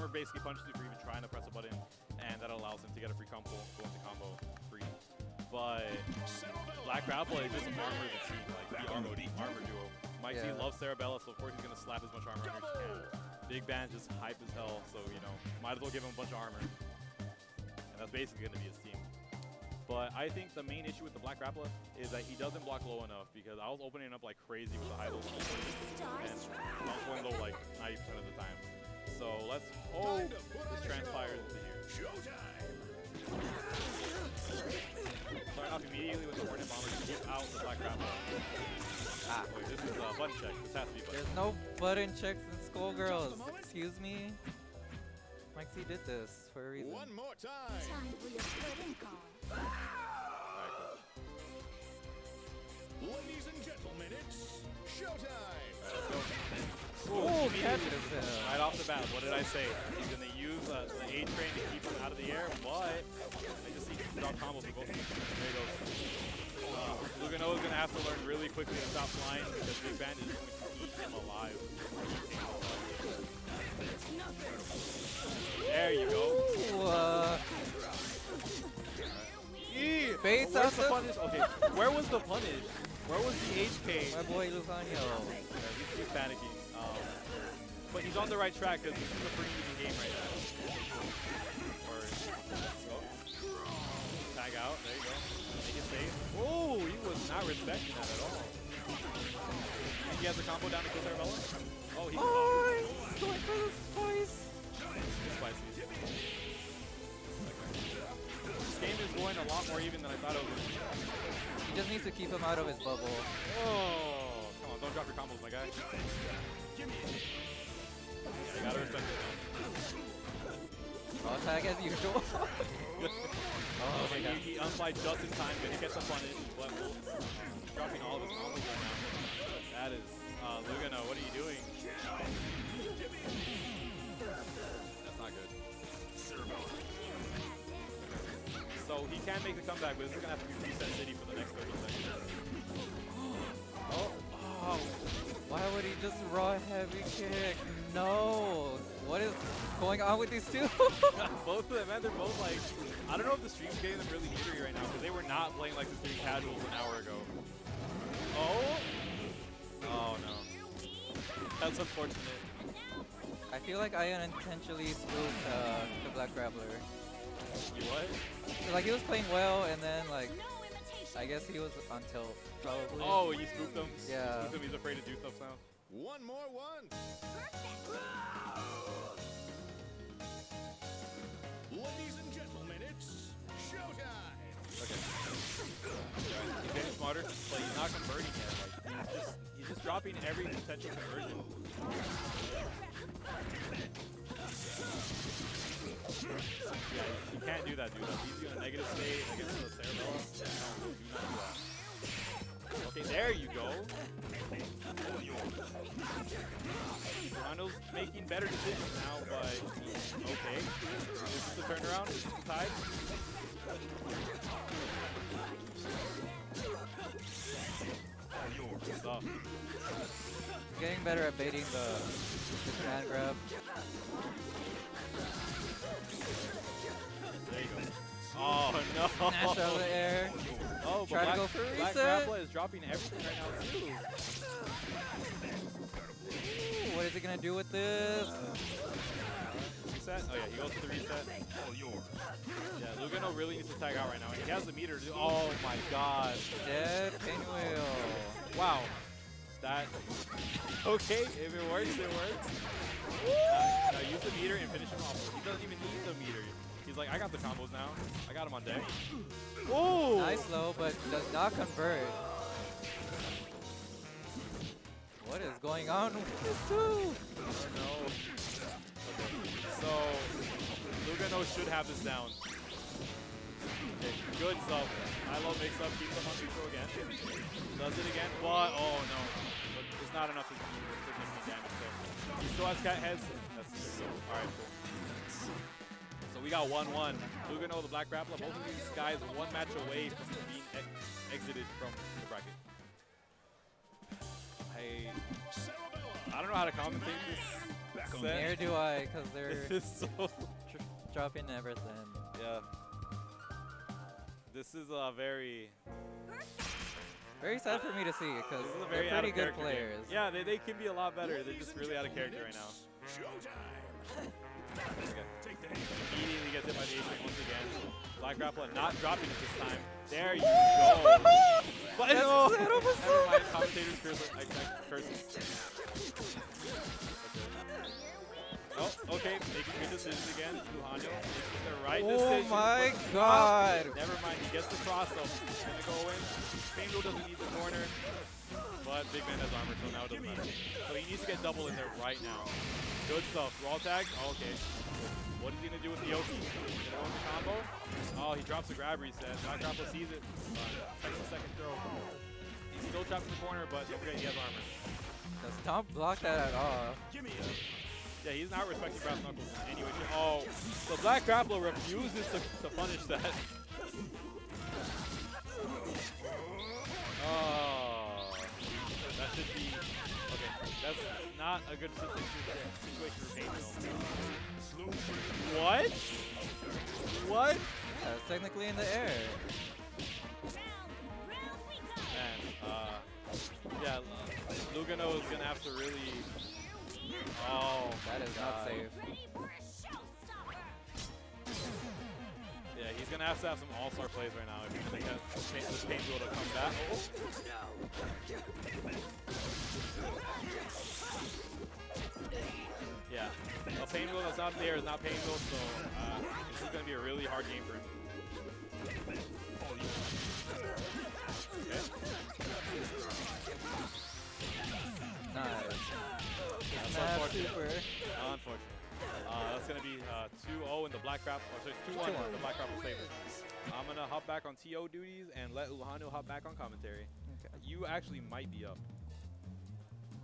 armor basically punishes you for even trying to press a button, and that allows him to get a free combo, go into combo free. But Black Grapple is just armor the team, like the armor duo. Mike Z loves Sarabella, so of course he's gonna slap as much armor as he can. Big Band just hype as hell, so you know, might as well give him a bunch of armor. And that's basically gonna be his team. But I think the main issue with the Black Grappler is that he doesn't block low enough, because I was opening up like crazy with the high low, and I was going low like 90% of the time. So let's hope this transpires into here. Start off immediately with the Hornet Bomber to keep out the Black Grappler. Wait, this is a button check. This has to be button. There's no button checks in Skullgirls. Excuse me? Mike C did this for a reason. One more time. Time for your split call. Alright, cool. Ladies and gentlemen, it's showtime. Alright, let's go. Oh, Immediately, catches him. right off the bat, what did I say? He's going to use the A train to keep him out of the air, but I just see drop combos with both of them. There he goes. Lugano is going to have to learn really quickly to stop flying, because Big Band is going to eat him alive. There you go. Bates Where's out the punish? Okay, where was the punish? Where was the HK? My boy Lucanio. He's panicking. But he's on the right track, because this is a pretty easy game right now. Tag out. There you go. Make it safe. Oh, he was not respecting that at all. And he has a combo down to kill Sarabella. Oh, he's going for the spice. Spicy. This game is going a lot more even than I thought it would. He just needs to keep him out of his bubble. Oh, come on, don't drop your combos, my guy. Yeah, you gotta respect it. Raw tag as usual. Oh, okay, he unflied just in time, but he gets a punish. But he's dropping all of his combos right now. That is, Lugano, what are you doing? That's not good. So he can make the comeback, but this is gonna have to be Reset City for the next 30 seconds. Oh. Why would he just raw heavy kick? No. What is going on with these two? Both of them, man, they're both like, I don't know if the stream's getting them really jittery right now, because they were not playing like the stream casuals an hour ago. Oh? Oh no. That's unfortunate. I feel like I unintentionally spooked the Black Grappler. You what? Like he was playing well, and then like I guess he was on tilt probably. Oh, you spooked him? Yeah. You spooked him, he's afraid to do stuff now. One more once. Ladies and gentlemen, it's showtime. Okay. He's getting smarter, but he's not converting yet. Like, he's just dropping every potential conversion. Yeah, you can't do that, dude. He's doing a negative state against the Sarabella. No, do not do that. Okay, there you go. Ronaldo's making better decisions now, but okay. This is the turnaround. This is the tide. Good stuff. He's getting better at baiting the command grab. There you go. Oh no! Smash out of the air. Oh, Try but to go for a Black reset. Grappler is dropping everything right now too. Ooh, what is he gonna do with this? Reset? Oh yeah, he goes for the reset. Yeah, Lugano really needs to tag out right now. And he has the meter to do. Oh my god. Dead pinwheel. Wow. That. Okay, if it works, it works. Now use the meter and finish him off. He doesn't even need the meter. He's like, I got the combos now. I got him on deck. Oh! Nice low, but does not convert. What is going on with this two? Oh no. Okay. So, Lugano should have this down. Okay, good stuff. I love mix up, keeps him on neutral again. Does it again. What? Oh no. But it's not enough to significant damage. So he still has cat heads. That's so. Alright, cool. So we got 1-1. Lugano, the Black Grappler, both of these guys one match away from being exited from the bracket. I don't know how to commentate this. Back on Set. Neither do I, because they're This is so. dropping everything. Yeah. This is a very. Very sad for me to see, because This is a they're very out pretty of good character game. players. Yeah, they can be a lot better. They're just really out of character right now. Showtime. Okay. Take that. Immediately gets hit by the A-Train once again. Black Grappler not dropping it this time. There you go. But no! Never mind, commentator's curses. Oh, okay, making good decisions again. Luhano making the right decision. Oh my but- god! Never mind, he gets the cross though. He's gonna go in. Painful doesn't need the corner. But Big Man has armor, so now it doesn't matter. So he needs to get double in there right now. Good stuff. Raw tag. Oh, okay. What is he gonna do with the Yoki? Gonna go with the combo? Oh, he drops the grab reset. Black Grappler sees it. Takes the second throw. He's still trapped in the corner, but don't forget he has armor. Does Tom block that at all? Yeah, he's not respecting Brass Knuckles in any way. Oh, the Black Grappler refuses to punish that. Oh, that should be okay. That's not a good situation for Painful. What? What? That's technically in the air. Man, yeah, Lugano is gonna have to really. Oh, That is not safe. yeah, he's gonna have to have some all-star plays right now if he's gonna get this Painful to come back. Yeah, a Painful that's not there is not Painful, so this is gonna be a really hard game for him. Okay. Nice. That's Smash unfortunate. super. Unfortunate. That's going to be 2-0 in the Black Grapple, or sorry, 2-1 in the Black Grapple's favor. I'm going to hop back on TO duties and let Luhano hop back on commentary. Okay. You actually might be up.